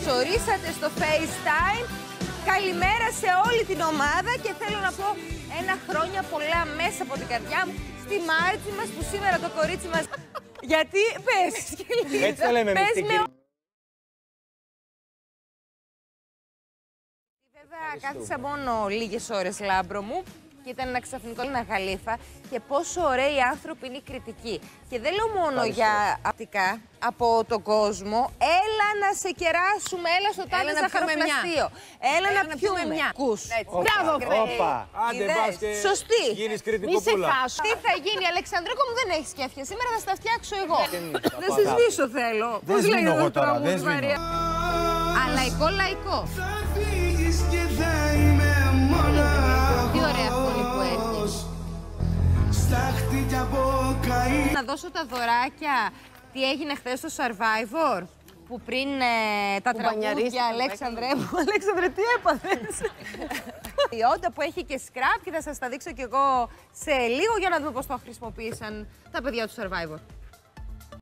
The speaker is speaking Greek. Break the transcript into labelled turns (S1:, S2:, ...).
S1: καλωσορίσατε στο FaceTime. Καλημέρα σε όλη την ομάδα και θέλω να πω ένα χρόνια πολλά μέσα από την καρδιά μου στη Μάρτζη μας που σήμερα το κορίτσι μας... Γιατί, πες,
S2: έτσι το λέμε εμείς στην κυρία.
S1: Βέβαια, κάθισα μόνο λίγες ώρες, Λάμπρο μου, και ήταν ένα ξαφνικό ένα γαλήφα και πόσο ωραίοι άνθρωποι είναι οι κριτικοί. Και δεν λέω μόνο για απτικά από τον κόσμο. Έλα να σε κεράσουμε, έλα στο τάδε ζαχαροπλαστείο. Έλα να πιούμε μια. Κούς.
S3: Μπράβο,
S2: Άντε πας και
S1: σωστή.
S2: γίνεις κριτικοπούλα.
S1: Τι θα γίνει, Αλεξανδρίκο μου, δεν έχεις σκέφτια. Σήμερα θα στα φτιάξω εγώ. Δεν σε σβήσω θέλω. Πώς λέει εδώ τώρα, Μαρία. Αλαϊκό, λαϊκό. Τι ωραία φωνή που έχεις. Να δώσω τα δωράκια. Τι έγινε χθες στο Survivor, που πριν τα τραγούδια, Αλέξανδρε, τι έπαθες. Η Όντα που έχει και scrap και θα σας τα δείξω κι εγώ σε λίγο για να δούμε πώς το χρησιμοποίησαν τα παιδιά του Survivor.